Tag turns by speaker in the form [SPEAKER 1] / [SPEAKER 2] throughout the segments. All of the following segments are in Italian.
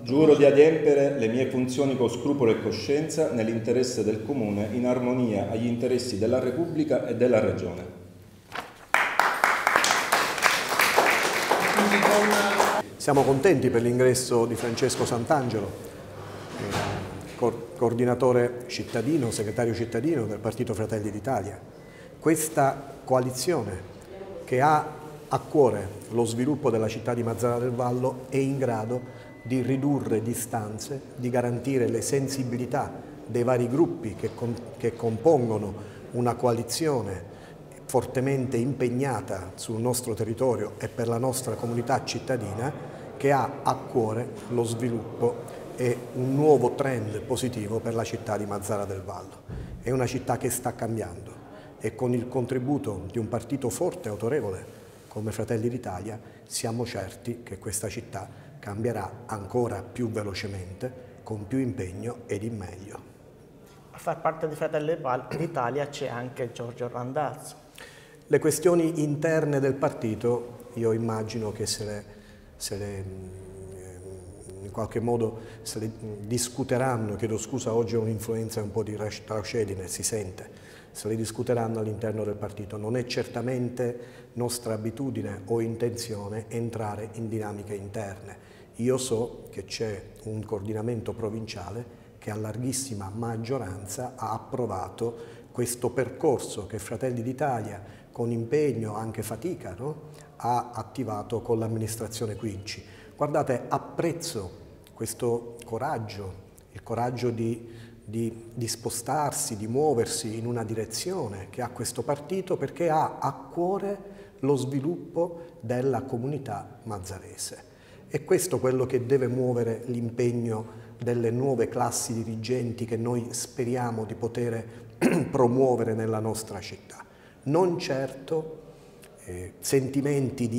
[SPEAKER 1] Giuro di adempiere le mie funzioni con scrupolo e coscienza nell'interesse del Comune, in armonia agli interessi della Repubblica e della Regione.
[SPEAKER 2] Siamo contenti per l'ingresso di Francesco Santangelo, coordinatore cittadino, segretario cittadino del Partito Fratelli d'Italia. Questa coalizione che ha a cuore lo sviluppo della città di Mazara del Vallo è in grado di ridurre distanze, di garantire le sensibilità dei vari gruppi che compongono una coalizione fortemente impegnata sul nostro territorio e per la nostra comunità cittadina, che ha a cuore lo sviluppo e un nuovo trend positivo per la città di Mazara del Vallo. È una città che sta cambiando e con il contributo di un partito forte e autorevole come Fratelli d'Italia siamo certi che questa città cambierà ancora più velocemente, con più impegno ed in meglio.
[SPEAKER 3] A far parte di Fratelli d'Italia c'è anche Giorgio Randazzo.
[SPEAKER 2] Le questioni interne del partito io immagino che in qualche modo se le discuteranno, chiedo scusa, oggi ho un'influenza un po' di traucedine, si sente, se le discuteranno all'interno del partito. Non è certamente nostra abitudine o intenzione entrare in dinamiche interne. Io so che c'è un coordinamento provinciale che a larghissima maggioranza ha approvato questo percorso che Fratelli d'Italia, con impegno, anche fatica, ha attivato con l'amministrazione Quinci. Guardate, apprezzo questo coraggio, il coraggio di spostarsi, di muoversi in una direzione che ha questo partito, perché ha a cuore lo sviluppo della comunità mazzarese. È questo quello che deve muovere l'impegno delle nuove classi dirigenti che noi speriamo di poter promuovere nella nostra città. Non certo sentimenti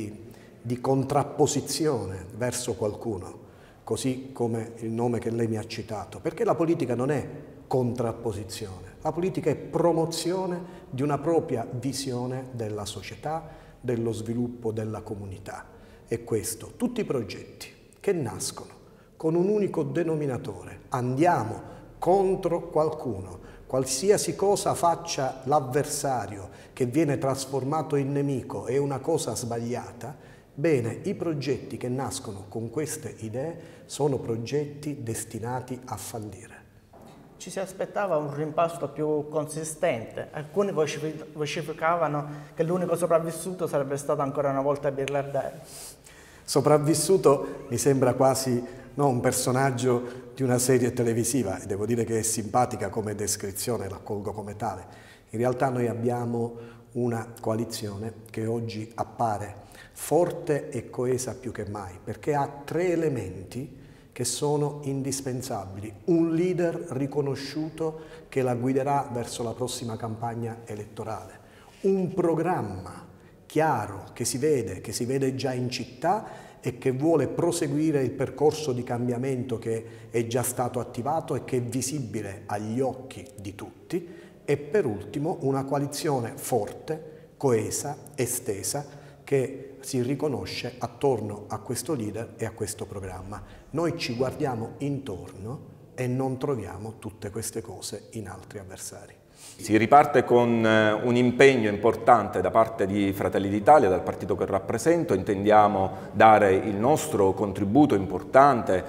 [SPEAKER 2] di contrapposizione verso qualcuno, così come il nome che lei mi ha citato, perché la politica non è contrapposizione, la politica è promozione di una propria visione della società, dello sviluppo della comunità. E questo, tutti i progetti che nascono con un unico denominatore, andiamo contro qualcuno, qualsiasi cosa faccia l'avversario che viene trasformato in nemico è una cosa sbagliata, bene, i progetti che nascono con queste idee sono progetti destinati a fallire.
[SPEAKER 3] Ci si aspettava un rimpasto più consistente. Alcuni vocificavano che l'unico sopravvissuto sarebbe stato ancora una volta Birlardelli.
[SPEAKER 2] Sopravvissuto mi sembra quasi un personaggio di una serie televisiva, e devo dire che è simpatica come descrizione, l'accolgo come tale. In realtà noi abbiamo una coalizione che oggi appare forte e coesa più che mai, perché ha tre elementi che sono indispensabili. Un leader riconosciuto che la guiderà verso la prossima campagna elettorale, un programma chiaro che si vede già in città e che vuole proseguire il percorso di cambiamento che è già stato attivato e che è visibile agli occhi di tutti, e per ultimo una coalizione forte, coesa, estesa, che si riconosce attorno a questo leader e a questo programma. Noi ci guardiamo intorno e non troviamo tutte queste cose in altri avversari.
[SPEAKER 1] Si riparte con un impegno importante da parte di Fratelli d'Italia, dal partito che rappresento. Intendiamo dare il nostro contributo importante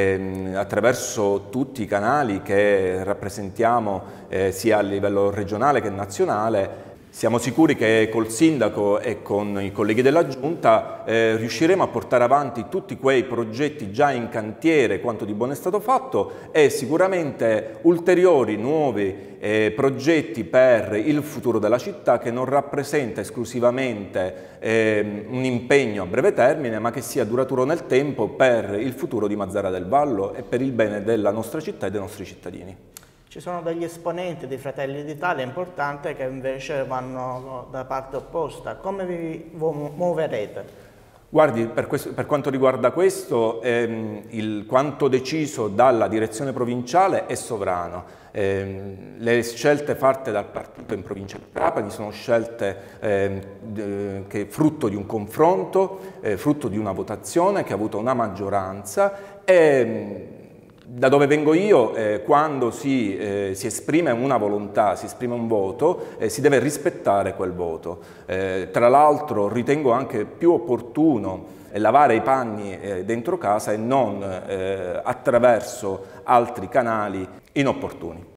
[SPEAKER 1] attraverso tutti i canali che rappresentiamo sia a livello regionale che nazionale. Siamo sicuri che col sindaco e con i colleghi della Giunta riusciremo a portare avanti tutti quei progetti già in cantiere, quanto di buono è stato fatto, e sicuramente ulteriori nuovi progetti per il futuro della città, che non rappresenta esclusivamente un impegno a breve termine, ma che sia duraturo nel tempo per il futuro di Mazara del Vallo e per il bene della nostra città e dei nostri cittadini.
[SPEAKER 3] Ci sono degli esponenti dei Fratelli d'Italia importanti che invece vanno da parte opposta. Come vi muoverete?
[SPEAKER 1] Guardi, per quanto riguarda questo, quanto deciso dalla direzione provinciale è sovrano. Le scelte fatte dal partito in provincia di Trapani sono scelte che frutto di un confronto, frutto di una votazione che ha avuto una maggioranza e da dove vengo io, quando si esprime una volontà, si esprime un voto, si deve rispettare quel voto. Tra l'altro ritengo anche più opportuno lavare i panni dentro casa e non attraverso altri canali inopportuni.